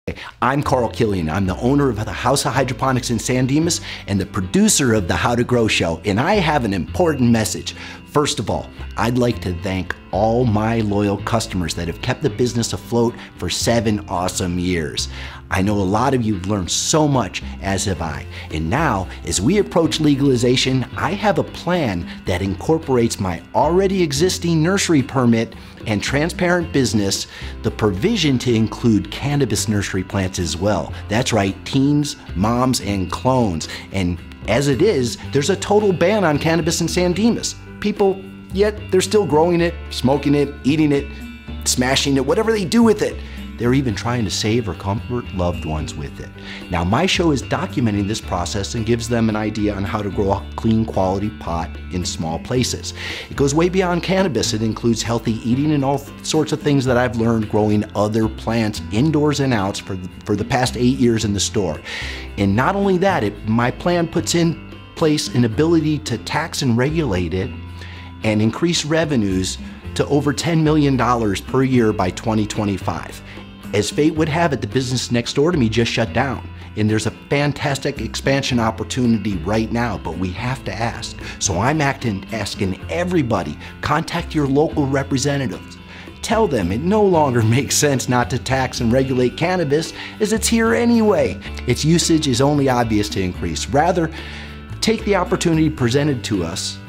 I'm Carl Killian. I'm the owner of the House of Hydroponics in San Dimas and the producer of the How to Grow Show, and I have an important message. First of all, I'd like to thank all my loyal customers that have kept the business afloat for 7 awesome years. I know a lot of you have learned so much, as have I. And now, as we approach legalization, I have a plan that incorporates my already existing nursery permit and transparent business, the provision to include cannabis nursery plants as well. That's right, teens, moms, and clones. And as it is, there's a total ban on cannabis in San Dimas. People, yet they're still growing it, smoking it, eating it, smashing it, whatever they do with it. They're even trying to save or comfort loved ones with it. Now, my show is documenting this process and gives them an idea on how to grow a clean, quality pot in small places. It goes way beyond cannabis. It includes healthy eating and all sorts of things that I've learned growing other plants indoors and outs for the past 8 years in the store. And not only that, my plan puts in place an ability to tax and regulate it and increase revenues to over $10 million per year by 2025. As fate would have it, the business next door to me just shut down. And there's a fantastic expansion opportunity right now, but we have to ask. So I'm asking everybody, contact your local representatives. Tell them it no longer makes sense not to tax and regulate cannabis, as it's here anyway. Its usage is only obvious to increase. Rather, take the opportunity presented to us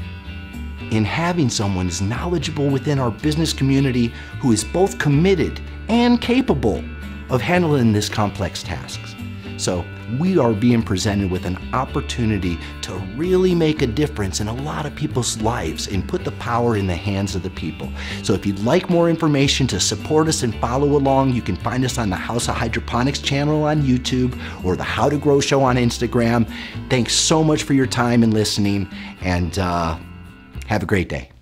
in having someone as knowledgeable within our business community who is both committed and capable of handling this complex tasks. So we are being presented with an opportunity to really make a difference in a lot of people's lives and put the power in the hands of the people. So if you'd like more information to support us and follow along, you can find us on the House of Hydroponics channel on YouTube or the How to Grow Show on Instagram. Thanks so much for your time and listening, and have a great day.